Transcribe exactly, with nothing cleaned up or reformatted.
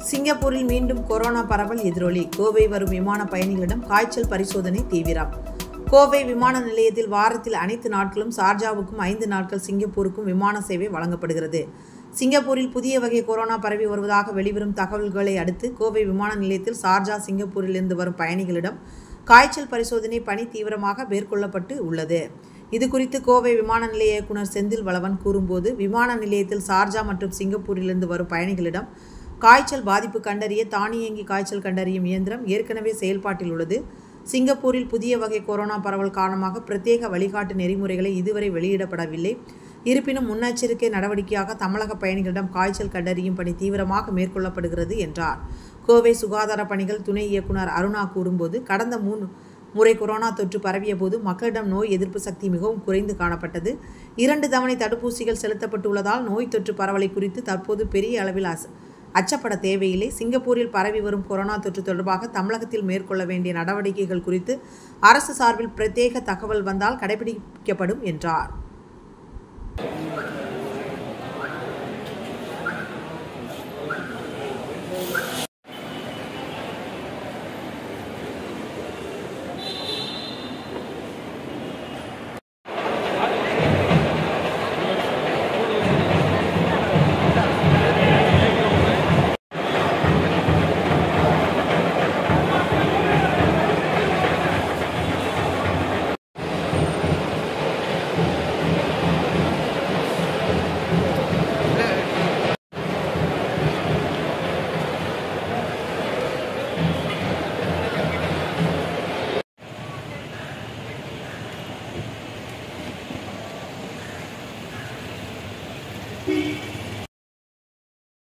சிங்கப்பூரில் மீண்டும் கொரோனா பரவல் எதிரொலி. கோவை வரும் விமான பயணிகளிடம் காய்ச்சல் பரிசோதனை தீவிரம். கோவை விமான நிலையத்தில் வாரத்தில் அனைத்து நாட்களும் சார்ஜாவுக்கும் ஐந்து நாட்கள் சிங்கப்பூருக்கும் விமான சேவை வழங்கப்படுகிறது. சிங்கப்பூரில் புதிய வகை கொரோனா பரவி வருவதாக வெளிவரும் தகவல்களை அடுத்து கோவை விமான நிலையத்தில் சார்ஜா சிங்கப்பூரிலிருந்து வரும் பயணிகளிடம் காய்ச்சல் பரிசோதனை பணி தீவிரமாக மேற்கொள்ளப்பட்டு உள்ளது. இதுகுறித்து கோவை விமான நிலைய இயக்குநர் செந்தில் வளவன் கூறும்போது, விமான நிலையத்தில் சார்ஜா மற்றும் சிங்கப்பூரிலிருந்து வரும் பயணிகளிடம் காய்ச்சல் பாதிப்பு கண்டறிய தானியங்கி காய்ச்சல் கண்டறியும் இயந்திரம் ஏற்கனவே செயல்பாட்டில் உள்ளது. சிங்கப்பூரில் புதிய வகை கொரோனா பரவல் காரணமாக பிரத்யேக வழிகாட்டு நெறிமுறைகளை இதுவரை வெளியிடப்படவில்லை. இருப்பினும் முன்னெச்சரிக்கை நடவடிக்கையாக தமிழக பயணிகளிடம் காய்ச்சல் கண்டறியும் பணி தீவிரமாக மேற்கொள்ளப்படுகிறது என்றார். கோவை சுகாதார பணிகள் துணை இயக்குநர் அருணா கூறும்போது, கடந்த மூன்று முறை கொரோனா தொற்று பரவிய போது மக்களிடம் நோய் எதிர்ப்பு சக்தி மிகவும் குறைந்து காணப்பட்டது. இரண்டு தவணை தடுப்பூசிகள் செலுத்தப்பட்டுள்ளதால் நோய் தொற்று பரவலை குறித்து தற்போது பெரிய அளவில் அச்சப்பட தேவையில்லை. சிங்கப்பூரில் பரவி வரும் கொரோனா தொற்று தொடர்பாக தமிழகத்தில் மேற்கொள்ள வேண்டிய நடவடிக்கைகள் குறித்து அரசு சார்பில் பிரத்யேக தகவல் வந்தால் கடைபிடிக்கப்படும் என்றார்.